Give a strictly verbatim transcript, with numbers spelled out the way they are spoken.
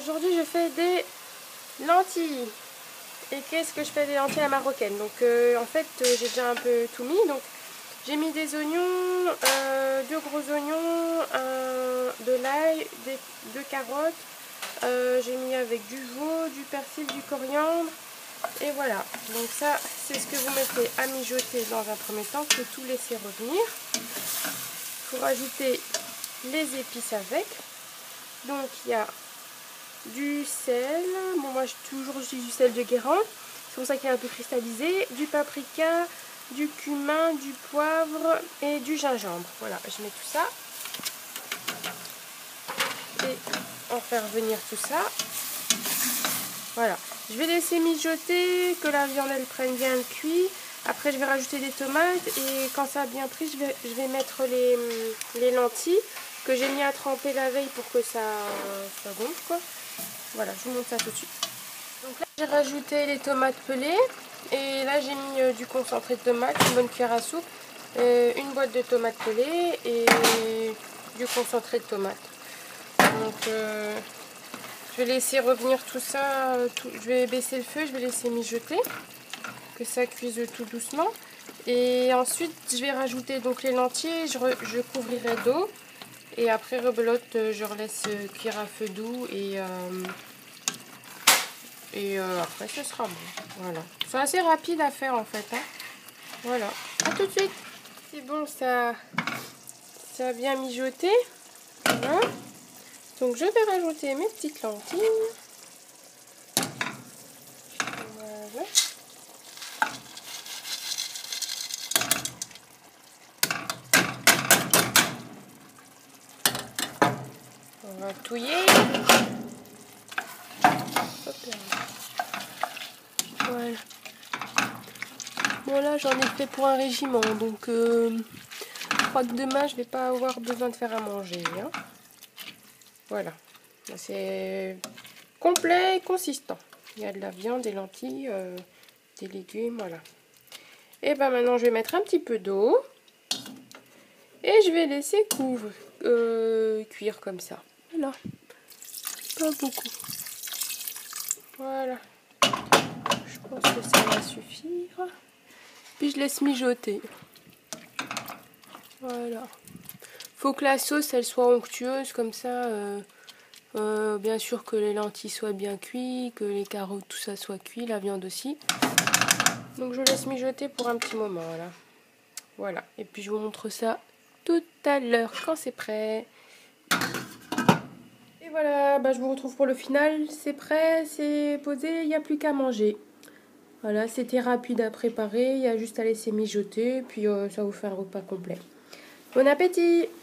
aujourd'hui je fais des lentilles. Et qu'est-ce que je fais? Des lentilles à la marocaine. Donc euh, en fait euh, j'ai déjà un peu tout mis. Donc j'ai mis des oignons, euh, deux gros oignons, un, de l'ail, des, deux carottes. Euh, j'ai mis avec du veau, du persil, du coriandre. Et voilà. Donc ça c'est ce que vous mettez à mijoter dans un premier temps. Il faut tout laisser revenir. Il faut rajouter les épices avec. Donc il y a du sel, bon moi j'ai toujours j'utilise du sel de Guérande, c'est pour ça qu'il est un peu cristallisé, du paprika, du cumin, du poivre et du gingembre. Voilà, je mets tout ça et on fait revenir tout ça. Voilà, je vais laisser mijoter, que la viande elle prenne bien le cuit. Après je vais rajouter des tomates et quand ça a bien pris, je vais, je vais mettre les, les lentilles que j'ai mis à tremper la veille pour que ça, ça gonfle quoi. Voilà, je vous montre ça tout de suite. Donc là, j'ai rajouté les tomates pelées. Et là, j'ai mis euh, du concentré de tomate, une bonne cuillère à soupe, euh, une boîte de tomates pelées et du concentré de tomate. Donc, euh, je vais laisser revenir tout ça. Tout, je vais baisser le feu, je vais laisser mijoter, que ça cuise tout doucement. Et ensuite, je vais rajouter donc les lentilles. Je, re, je couvrirai d'eau. Et après, rebelote, je relaisse cuire à feu doux et... Euh, Et euh, après, ce sera bon. Voilà. C'est assez rapide à faire en fait. Hein. Voilà. A tout de suite. C'est bon, ça, ça a bien mijoté. Voilà. Donc, je vais rajouter mes petites lentilles. Voilà. On va touiller. Hop là. Voilà. Bon là j'en ai fait pour un régiment, donc euh, je crois que demain je vais pas avoir besoin de faire à manger. Hein. Voilà, c'est complet et consistant. Il y a de la viande, des lentilles, euh, des légumes, voilà. Et ben maintenant je vais mettre un petit peu d'eau et je vais laisser couvrir, euh, cuire comme ça. Voilà, pas beaucoup. Voilà, je pense que ça va suffire. Puis je laisse mijoter. Voilà. Faut que la sauce elle soit onctueuse comme ça. Euh, euh, bien sûr que les lentilles soient bien cuites, que les carottes tout ça soit cuit, la viande aussi. Donc je laisse mijoter pour un petit moment là. Voilà. Et puis je vous montre ça tout à l'heure quand c'est prêt. Et voilà, bah, je vous retrouve pour le final. C'est prêt, c'est posé, il n'y a plus qu'à manger. Voilà, c'était rapide à préparer, il y a juste à laisser mijoter, puis euh, ça vous fait un repas complet. Bon appétit!